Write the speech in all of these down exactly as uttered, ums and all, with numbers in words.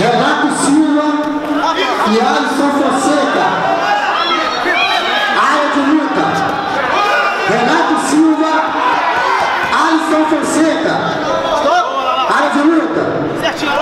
Renato Silva e Alisson Fonseca. Área de luta. Renato Silva, Alisson Fonseca. Área de luta. Certinho.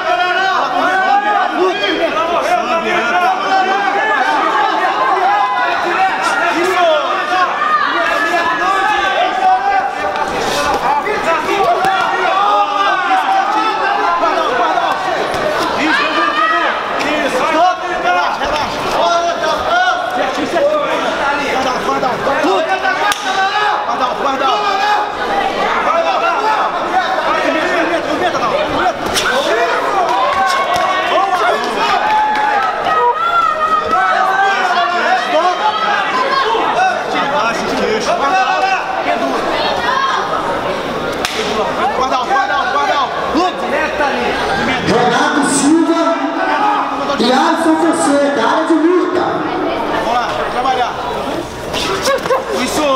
Renato Silva e Alisson Fonseca, área de luta. Vamos lá, trabalhar. Isso.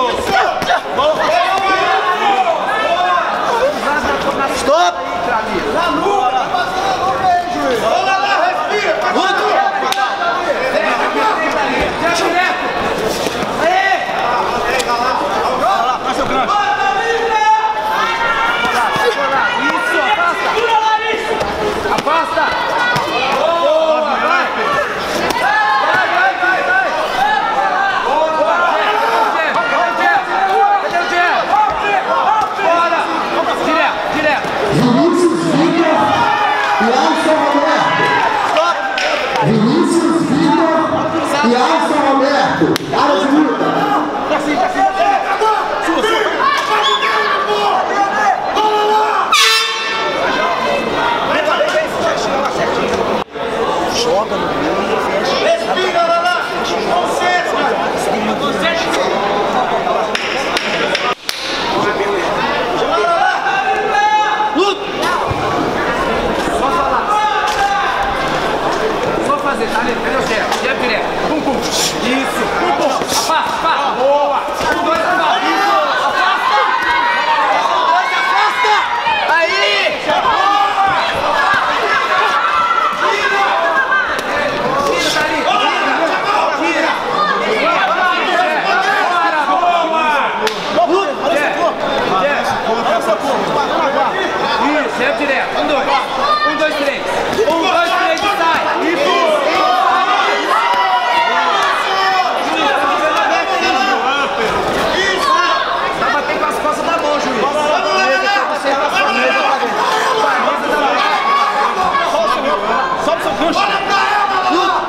Stop. Na lua. Vamos lá, respira. Muito. Aê. Vai lá, faz seu gancho. Afasta! Boa! Vai! Vai, vai, vai, vai! Boa! Cadê o Jeff? Bora! Direto, direto! Vinícius Vitor e Alisson Roberto. Stop! Vinícius Vitor e Alisson Roberto. Área de luta. Pra cima, pra cima! Sua, sua! Joga no meio, fecha. Respira, lá, lá. Concentra. Concentra. Luta. Só falar. Só fazer, tá? Cadê o Jeff? Jeff direto. Pum, pum. Isso. Pum, pum. Afasta, afasta. Boa. Um, dois, um, dois. Isso. Afasta. Dois, afasta. Aí. Isso, direto. Um, dois. Um, dois, três. Um, dois, três e sai. Isso. Isso. Vai bater com as costas da mão, juiz. Sobe seu gancho. Luta.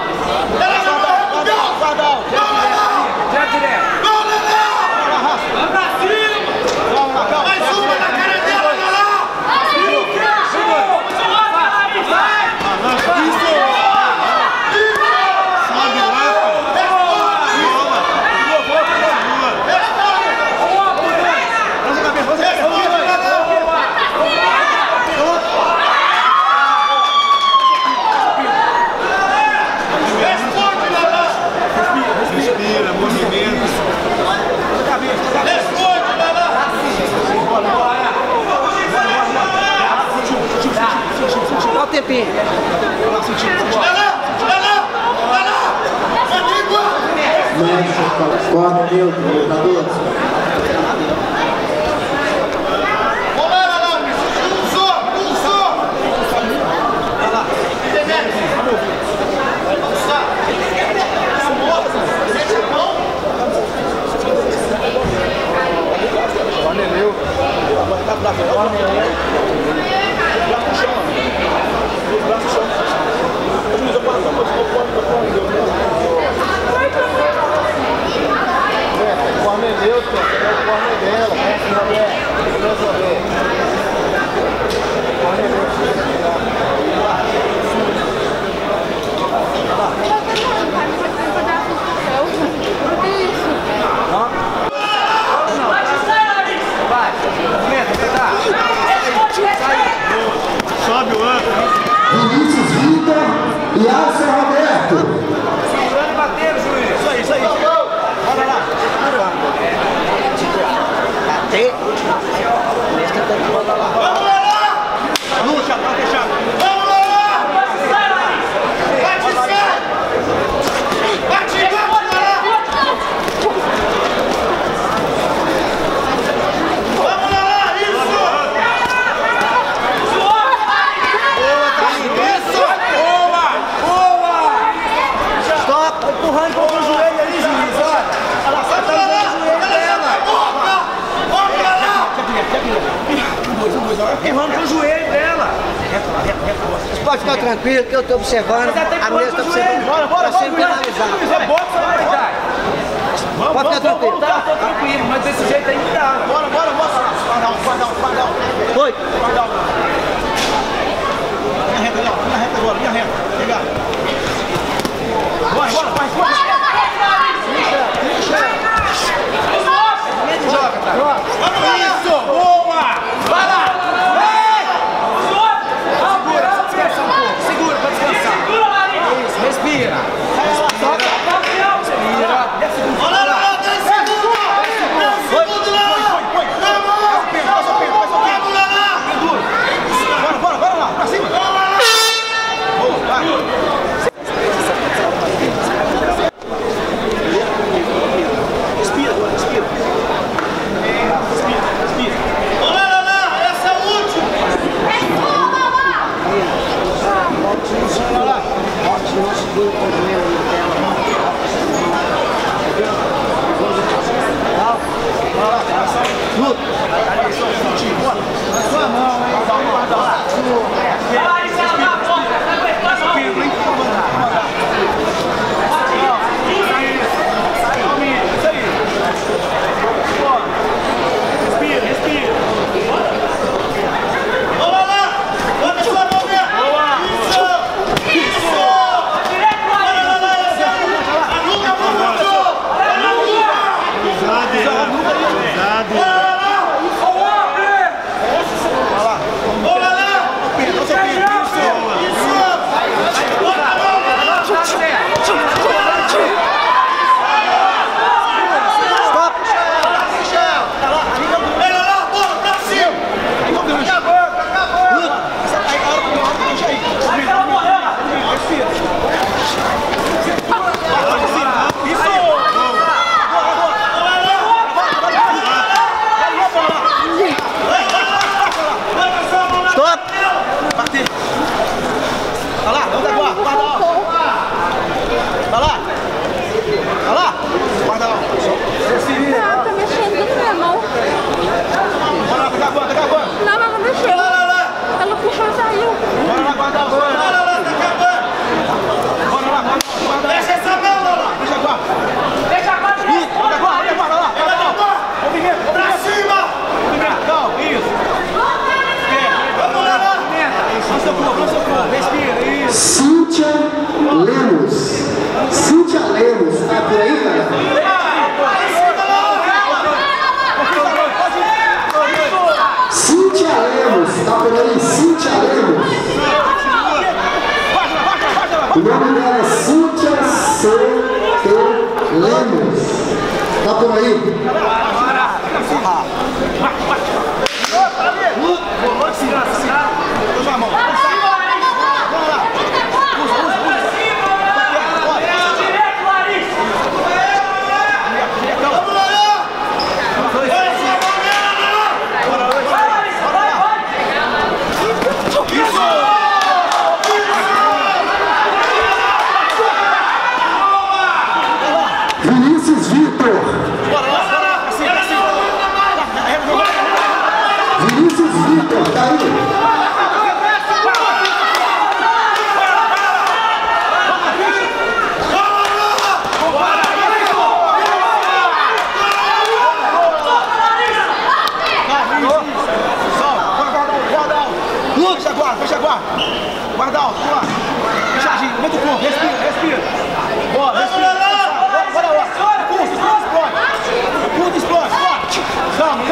Já direto. Vamos pra cima. Mais uma na cara dela, olha lá. Respira, movimento. Responde, Lala. Dá o tempinho. Lala, Lala, Lala. Médico, corda neutro, lutador. Corner neutro. Você pode ficar tranquilo que eu estou observando, a mesa está observando. Bora, bora, Está sempre analisado. Pode ficar tranquilo. Tá, tô tranquilo, mas desse jeito aí não dá. Bora, bora, bora. Guardão, guardão, guardão. Foi. Guardão. Minha reta, Léo. Minha reta agora, minha reta. Pegar. Bora, bora, vai, bora. Joga, tá? Isso, boa! Vai lá! Segura, só descansa um pouco. Segura, pra descansar. Isso, respira. Respira. Respira. Olha lá, dez segundos! dez segundos lá! Foi, foi, foi. Faz o peito, faz o peito, faz o peito. Bora, bora, bora lá, pra cima. Boa, vai. Respira agora, respira. Respira, respira. Olha lá, lá, essa é a última. Olha lá. Sua mão, hein? Guarda lá. Vai lá, isso aí, vai lá, porra. Respira, respira. Olha lá! Bota a sua mão mesmo! Isso! Isso! Olha lá, lá, essa anuga a mão no chão! Anuga! Olha lá! Isso! Isso! Bota a mão! Stop. Olha lá, bola pra cima! Acabou, acabou! Aí ela morreu! Respira! Isso! Stop. Bater! Olha lá, vamos dar guarda, guarda lá! Olha lá! Olha lá! Guarda lá! Ah, tá mexendo com minha mão. Bora lá, tá acabando, tá acabando! Não, ela não mexeu. Lá, lá, lá! Ela puxou e saiu. Bora lá, guarda lá! Bora lá, lá, tá acabando! Bora lá, guarda lá! Deixa essa mão, lá, lá! Deixa a guarda! Deixa a guarda! Olha a guarda, olha a guarda, lá! Olha a guarda! Movimento, pra cima! Movimento, calma, isso! Vamos lá, lá! Lança o corpo, lança o corpo, respira, isso! Cíntia Lemos. Cíntia Lemos. Tá por aí, cara? Cíntia Lemos. Tá por aí? Cíntia Lemos. O nome dela é Cíntia C T Lemos. Tá por aí? Usa a mão. Vamos lá. Usa, usa, usa. Direto, Larissa. Vamos lá. Vinícius Vitor. Vinícius Vitor, tá aí? Fecha a guarda, fecha a guarda. Guarda alto, vamos lá. Fechadinho, aumenta o corpo, respira, respira. Bora, respira. Bora lá. Curto, explode. Curto, explode. Calma,